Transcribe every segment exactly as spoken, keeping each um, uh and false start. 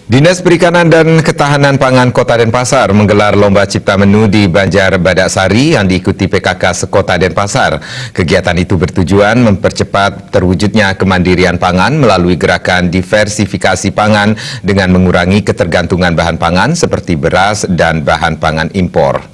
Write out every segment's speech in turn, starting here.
Dinas Perikanan dan Ketahanan Pangan Kota Denpasar menggelar Lomba Cipta Menu di Banjar Badaksari yang diikuti P K K Sekota Denpasar. Kegiatan itu bertujuan mempercepat terwujudnya kemandirian pangan melalui gerakan diversifikasi pangan dengan mengurangi ketergantungan bahan pangan seperti beras dan bahan pangan impor.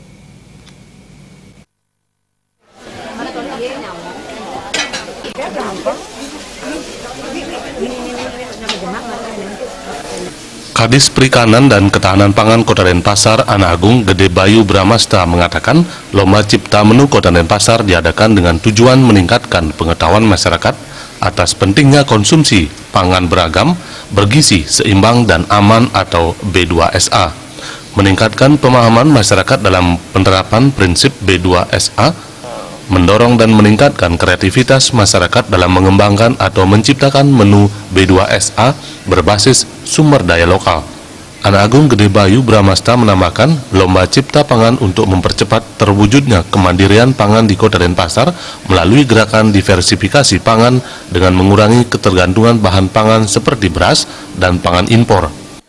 Kadis Perikanan dan Ketahanan Pangan Kota Denpasar, Ana Agung Gede Bayu Bramasta mengatakan, Lomba Cipta Menu Kota Denpasar diadakan dengan tujuan meningkatkan pengetahuan masyarakat atas pentingnya konsumsi pangan beragam, bergizi, seimbang, dan aman atau B dua S A. Meningkatkan pemahaman masyarakat dalam penerapan prinsip B dua S A, mendorong dan meningkatkan kreativitas masyarakat dalam mengembangkan atau menciptakan menu B dua S A berbasis sumber daya lokal. Ana Agung Gede Bayu Bramasta menambahkan, Lomba Cipta Pangan untuk mempercepat terwujudnya kemandirian pangan di Kota Denpasar melalui gerakan diversifikasi pangan dengan mengurangi ketergantungan bahan pangan seperti beras dan pangan impor.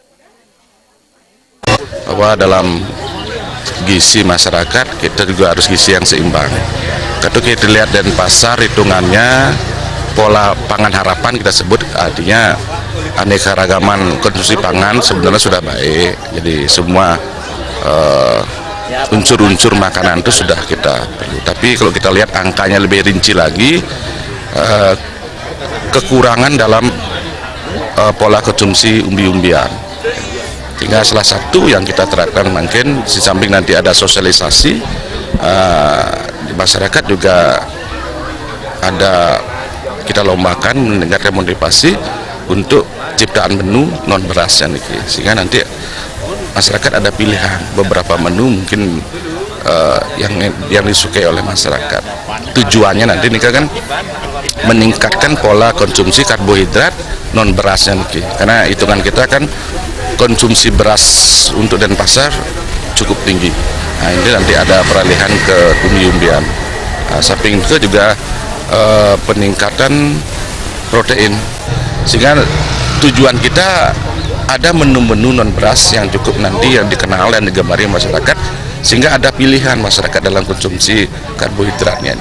Bahwa dalam gizi masyarakat kita juga harus gizi yang seimbang. Ketika kita lihat Denpasar hitungannya pola pangan harapan kita sebut, artinya aneka ragaman konsumsi pangan sebenarnya sudah baik. Jadi semua unsur-unsur uh, makanan itu sudah kita perlu. Tapi kalau kita lihat angkanya lebih rinci lagi, uh, kekurangan dalam uh, pola konsumsi umbi-umbian. Sehingga salah satu yang kita terapkan mungkin di samping nanti ada sosialisasi, uh, di masyarakat juga ada kita lombakan mendengarkan motivasi untuk ciptaan menu non beras yang ini, sehingga nanti masyarakat ada pilihan beberapa menu mungkin uh, yang yang disukai oleh masyarakat. Tujuannya nanti ini kan meningkatkan pola konsumsi karbohidrat non beras yang ini, karena hitungan kita kan konsumsi beras untuk Denpasar cukup tinggi. Nah, ini nanti ada peralihan ke umbi-umbian. Nah, samping itu juga uh, peningkatan protein, sehingga tujuan kita ada menu-menu non beras yang cukup nanti yang dikenal dan digemari masyarakat, sehingga ada pilihan masyarakat dalam konsumsi karbohidratnya.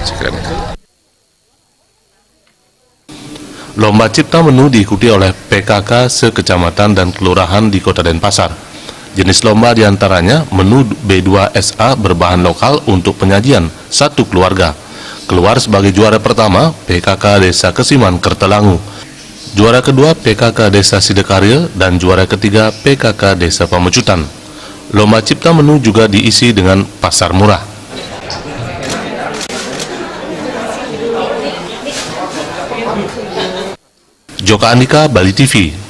Lomba Cipta Menu diikuti oleh P K K sekecamatan dan kelurahan di Kota Denpasar. Jenis lomba diantaranya menu B dua S A berbahan lokal untuk penyajian satu keluarga. Keluar sebagai juara pertama P K K Desa Kesiman Kertelangu, juara kedua P K K Desa Sidekarya, dan juara ketiga P K K Desa Pamecutan. Lomba Cipta Menu juga diisi dengan pasar murah. Joka Andika, Bali T V.